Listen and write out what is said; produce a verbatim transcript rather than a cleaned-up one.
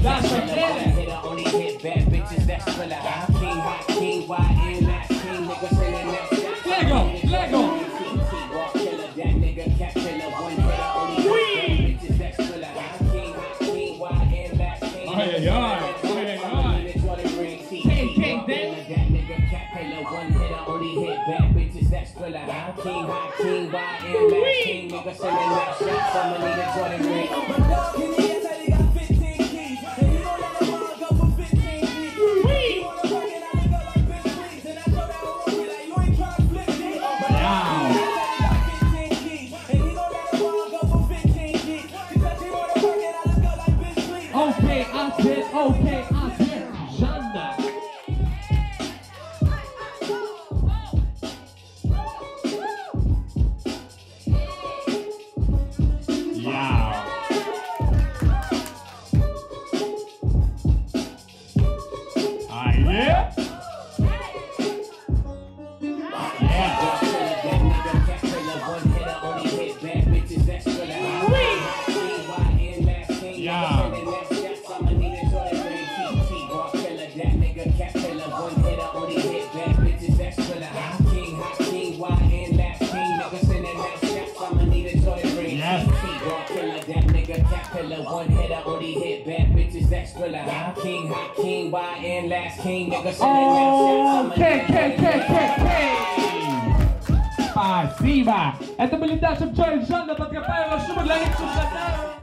That's a hitter, only hit bad bitches, that's thriller. Hot king, hot king, Y N, last king, nigga singing that shit. Lego, Lego. Walk killer, that nigga cat killer, one hitter, only hit bad bitches, that's thriller. Hot king, hot king, Y N, last king. Ay, ay, ay. King, king, then. That nigga cat killer, one hitter, only hit bad bitches, that's thriller. Hot king, hot king, Y N, last king, nigga singing that shit. Someone need a Jordan ring. Okay, I said, okay, I said, Janda. Yeah. Ah, yeah? Yeah. One hitter, only hit bad bitches, that's thriller. Hot king, hot king, Y N, last king, nigga sending that shit. Okay, okay, okay, okay. Spasiba. Ito balita sa Joy John, dapat ka tayo magsumaglayit sa